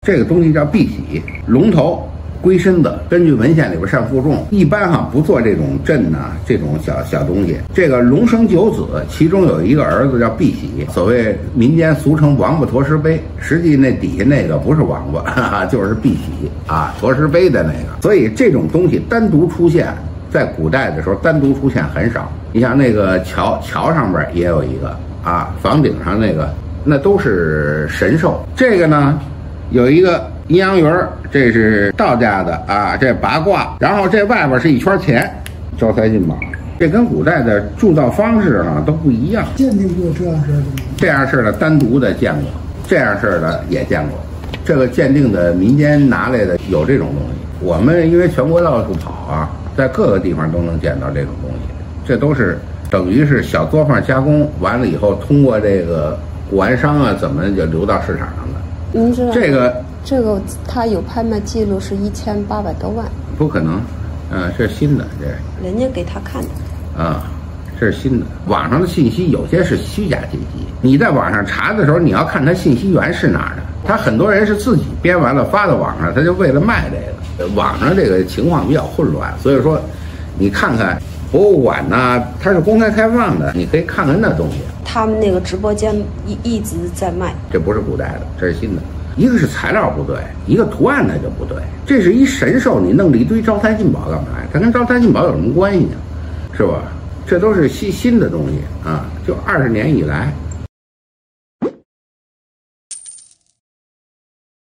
这个东西叫碧玺，龙头龟身子，根据文献里边上负重，一般不做这种阵呐，这种小东西。这个龙生9子，其中有一个儿子叫碧玺，所谓民间俗称王八驼石碑，实际那底下那个不是王八，就是碧玺啊，驼石碑的那个。所以这种东西单独出现在古代的时候，单独出现很少。你像那个桥上边也有一个啊，房顶上那个，那都是神兽。这个呢，有一个阴阳鱼儿，这是道家的啊，这八卦，然后这外边是一圈钱，招财进宝。这跟古代的铸造方式都不一样。 鉴定过这样式的吗？ 这样式的单独的见过，这样式的也见过。这个鉴定的民间拿来的有这种东西。我们因为全国到处跑啊，在各个地方都能见到这种东西。这都是等于是小作坊加工完了以后，通过这个古玩商啊，怎么就流到市场上的。 您知道这个他有拍卖记录是1800多万， 不可能，这是新的，这人家给他看的这是新的。网上的信息有些是虚假信息，你在网上查的时候，你要看他信息源是哪儿的。他很多人是自己编完了发到网上，他就为了卖这个。网上这个情况比较混乱，所以说你看看博物馆呐，它是公开开放的，你可以看看那东西。 他们那个直播间一直在卖， 这不是古代的，这是新的。一个是材料不对，一个图案它就不对。这是一神兽，你弄了一堆招财进宝干嘛呀？它跟招财进宝有什么关系呢？是吧？这都是新的东西啊，就20年以来。